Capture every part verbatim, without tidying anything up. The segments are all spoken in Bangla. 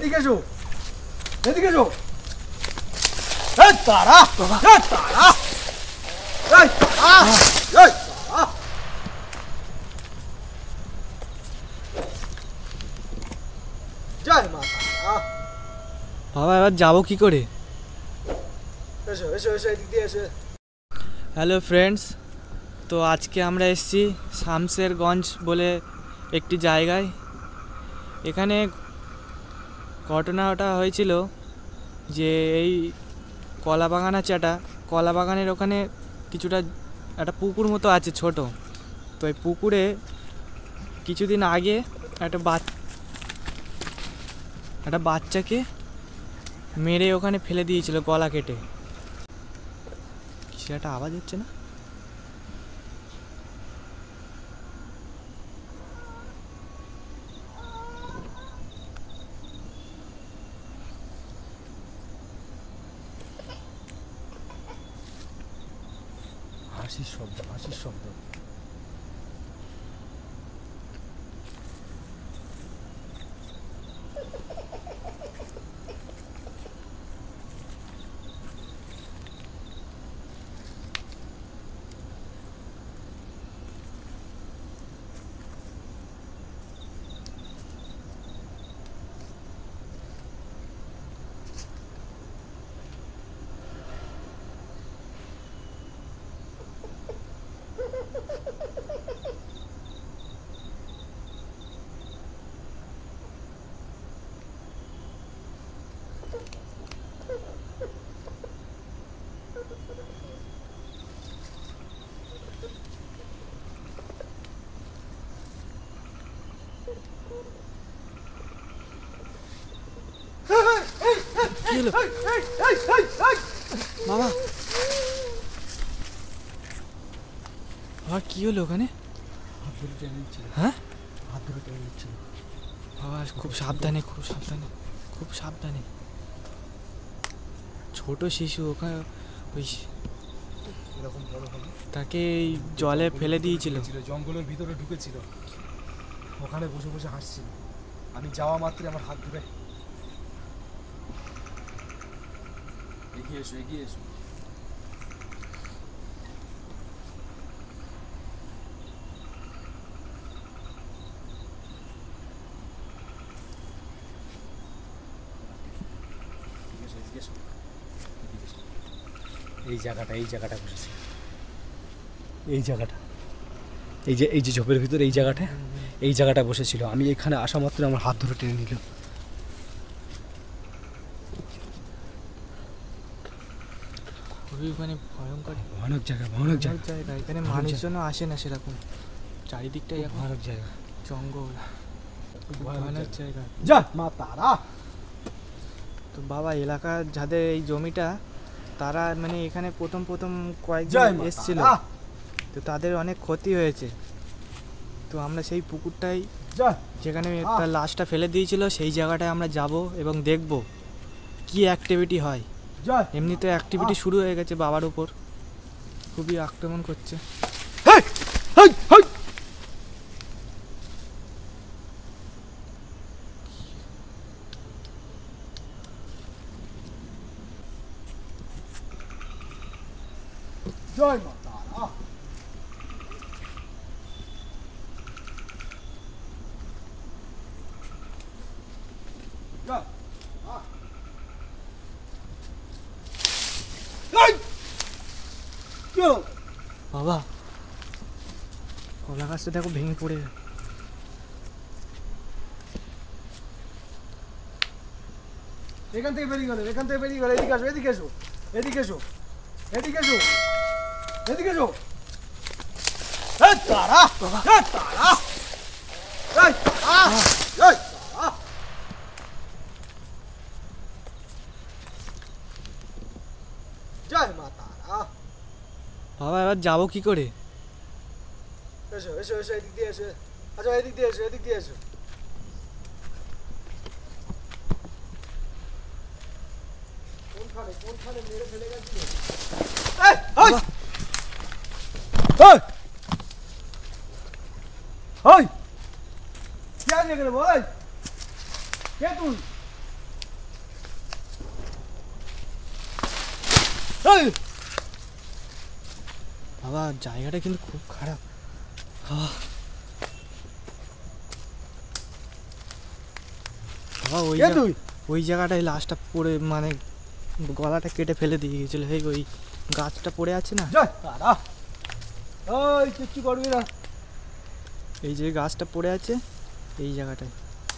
এদিকে এসো, এদিকে এসো। এই তারা বাবা, এই তারা, এই তারা, এই তারা। জয় মা তারা। বাবা এবার যাবো কি করে? এসো এসো এসো, এদিক দিয়ে এসো। হ্যালো ফ্রেন্ডস, তো আজকে আমরা এসেছি শামশেরগঞ্জ বলে একটি জায়গায়। এখানে ঘটনাটা হয়েছিল যে এই কলা বাগান আছে, একটা কলা বাগানের ওখানে কিছুটা একটা পুকুর মতো আছে ছোট। তো এই পুকুরে কিছুদিন আগে একটা বাচ্চা একটা বাচ্চাকে মেরে ওখানে ফেলে দিয়েছিল গলা কেটে। কিছু একটা আওয়াজ হচ্ছে না? হাসির শব্দ, হাসির শব্দ। বাবা বাবা কি হলো ওখানে? হাত ধরে টেনে নিচ্ছিল। হ্যাঁ, হাত ধরে টেনে নিচ্ছিল। বাবা খুব সাবধানে, খুব সাবধানে, খুব সাবধানে। ছোট শিশু ওখানে, ওই এরকম বড় হলো তাকে এই জলে ফেলে দিয়েছিল। জঙ্গলের ভিতরে ঢুকেছিল, ওখানে বসে বসে হাসছিল। আমি যাওয়া মাত্রই আমার হাত ধরে এগিয়ে এসো, এগিয়ে এসো। এই জায়গাটা, এই জায়গাটা বসেছে, এই জায়গাটা, এই যে এই যে ঝোপের ভিতরে এই জায়গাটা, এই জায়গাটা বসেছিল। আমি এখানে আসা মাত্র আমার হাত ধরে টেনে নিল। খুবই মানে ভয়ঙ্কর ভয়ানক জায়গা, ভয়ানক জায়গা, জায়গা। এখানে মানুষজনও আসে না সেরকম, চারিদিকটাই এখন ভয়ানক জায়গা, জঙ্গল, ভয়ানক জায়গা। যা মা তারা। তো বাবা এলাকার যাদের এই জমিটা, তারা মানে এখানে প্রথম প্রথম কয়েকজন জয় মা এসেছিল, তারা। তো তাদের অনেক ক্ষতি হয়েছে। তো আমরা সেই পুকুরটাই, জয় যেখানে তার লাশটা ফেলে দিয়েছিল, সেই জায়গাটায় আমরা যাব এবং দেখব কি অ্যাক্টিভিটি হয়। জয় এমনিতে অ্যাক্টিভিটি শুরু হয়ে গেছে বাবার উপর, খুবই আক্রমণ করছে। হেই হেই হেই। জয় মা তারা। জয় বাবা কলা গাছটা দেখো ভেঙে পড়ে। এখান থেকে বেরিয়ে গেল, এখান থেকে বেরিয়ে গেল। এদিকে আসো, এদিকে এসো, এদিকে এসো, এদিকে এসো, এদিকে এসো। এই তারা বাবা, এই তারা, এই তারা, এই তারা। জয় মা তারা। বাবা এবার যাবো কি করে? এসো এসো এসো, এদিক দিয়ে এসো। আচ্ছা এদিক দিয়ে এসো, এদিক দিয়ে এসো। কোনখানে কোনখানে মেরে ফেলে গেছিল? এই ওই ওই ওই কে আছে এখানে? বল, কে তুই? এই বাবা জায়গাটা কিন্তু খুব খারাপ। আহ, বাবা ওই কে জায়গা- তুই? ওই জায়গাটায় লাশটা পড়ে মানে গলাটা কেটে ফেলে দিয়ে গেছিলো। এই ওই গাছটা পড়ে আছে না, যা তারা, ওই কিচ্ছু করবি না। এই যে গাছটা পড়ে আছে এই জায়গাটায়।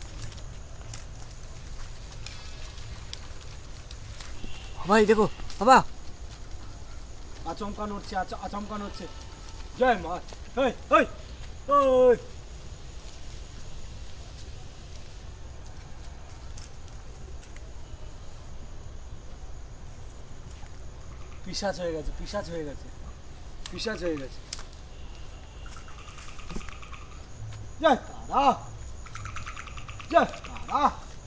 বাবা এই দেখো বাবা, আচমকা নড়ছে, আচ- আচমকা নড়ছে। জয় মা। এই এই ওই পিশাচ হয়ে গেছে, পিশাচ হয়ে গেছে, পিশাচ হয়ে গেছে। জয় তারা, জয় তারা।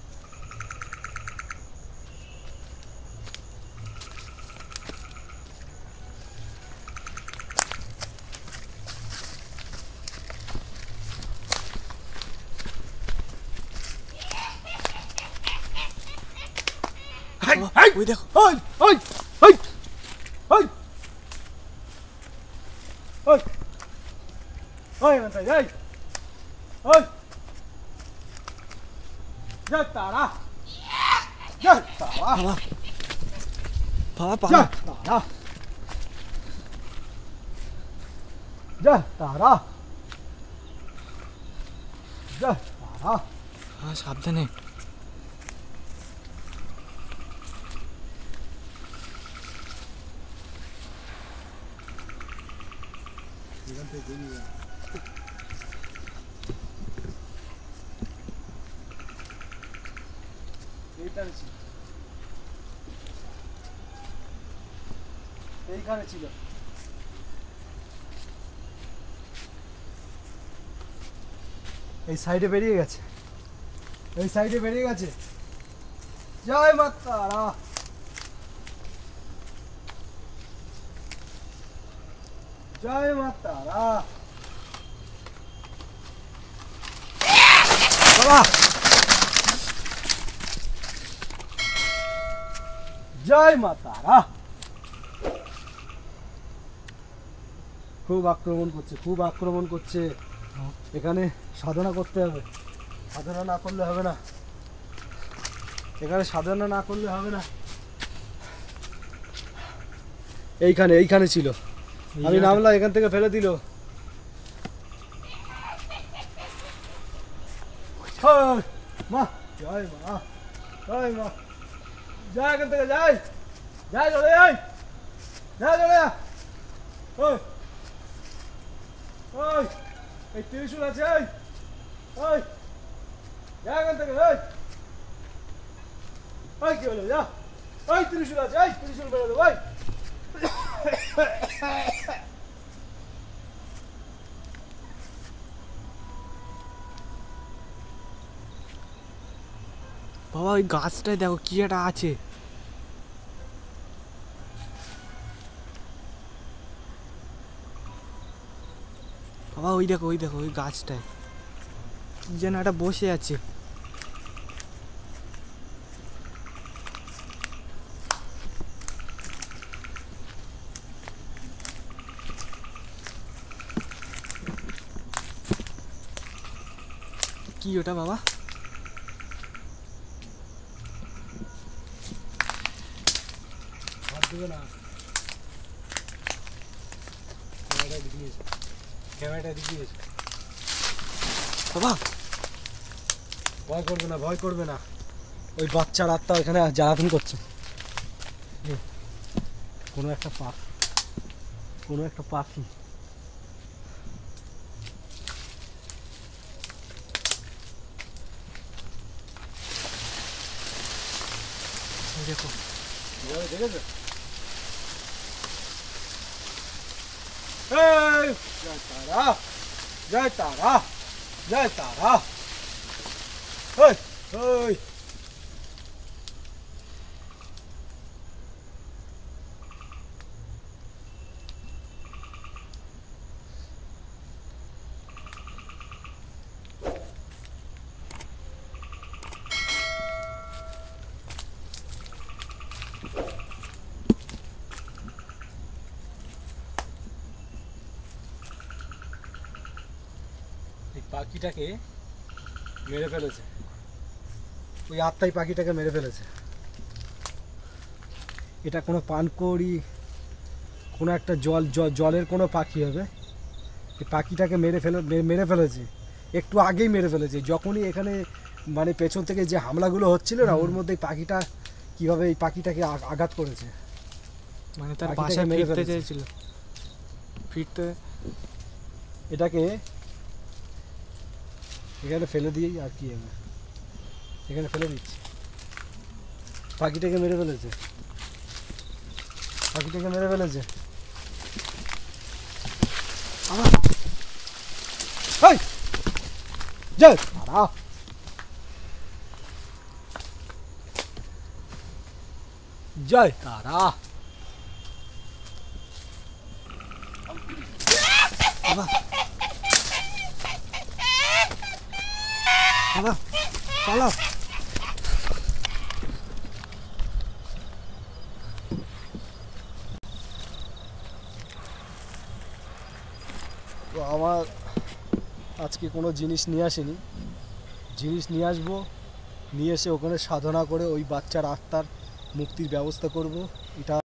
বাবা, ওই দেখো ওই ওই ওই ওই ওই ওই মাতাই ওই ওই জয় তারা, জয় তারা, বাবা, বাবা পা জয় তারা, জয় তারা, জয় তারা। হ্যাঁ সাবধানে। এখান থেকে বেরিয়ে যা। এইখানে ছিল, এইখানে ছিল। এই সাইডে বেরিয়ে গেছে, এই সাইডে বেরিয়ে গেছে। জয় মা তারা, জয় মা তারা। বাবা, জয় মা তারা। খুব আক্রমণ করছে, খুব আক্রমণ করছে। এখানে সাধনা করতে হবে, সাধনা না করলে হবে না, এখানে সাধনা না করলে হবে না। এইখানে এইখানে ছিল, এই আমি জায়গাটা- নামলাম, এখান থেকে ফেলে দিল। হ্যাঁ, মা জয় মা, জয় মা, যা এখান থেকে, যাই যাই চলে যাই, যা চলে যা। ওই ওই এই ত্রিশূল আছে, ওই ওই যা এখান থেকে, ওই ওই কি হলো, যা ওই ত্রিশূল আছে, ওই ত্রিশূল বেরোলো, ওই বাবা ওই গাছটায় দেখো কি একটা আছে। বাবা ওই দেখো, ওই দেখো ওই গাছটায় কি যেন একটা বসে আছে। কি ওটা বাবা? হাত দেবে না, ক্যামেরাটা দেখিয়েছে, ক্যামেরাটা দেখিয়েছে। বাবা ভয় করবে না, ভয় করবে না। ওই বাচ্চার আত্মা এখানে জ্বালাতন করছে। এ, কোনো একটা পাখি, কোনো একটা পাখি। ওই দেখো দেখেছো? এই, জয় তারা, জয় তারা, জয় তারা। ওই ওই পাখিটাকে মেরে ফেলেছে, ওই আত্মাই পাখিটাকে মেরে ফেলেছে। এটা কোনো পানকৌড়ি, কোনো একটা জল জ- জলের কোনো পাখি হবে। এই পাখিটাকে মেরে ফেলে মে- মেরে ফেলেছে, একটু আগেই মেরে ফেলেছে। যখনই এখানে মানে পেছন থেকে যে হামলাগুলো হচ্ছিল না, ওর মধ্যে এই পাখিটা কীভাবে এই পাখিটাকে আঘ- আঘাত করেছে। মানে তার পাখিটাকে বাসায় মেরে ফিরতে ফেলেছে। চেয়েছিল, ফিরতে এটাকে এখানে ফেলে দিয়েই আর কি হবে, এখানে ফেলে দিচ্ছি। পাখিটাকে মেরে ফেলেছে, পাখিটাকে মেরে ফেলেছে। আহ! এই! যা, দাঁড়া। জয় তারা। বাবা, বাবা, পালাও। তো আমার আজকে কোনো জিনিস নিয়ে আসেনি, জিনিস নিয়ে আসবো, নিয়ে এসে ওখানে সাধনা করে ওই বাচ্চার আত্মার মুক্তির ব্যবস্থা করব। এটা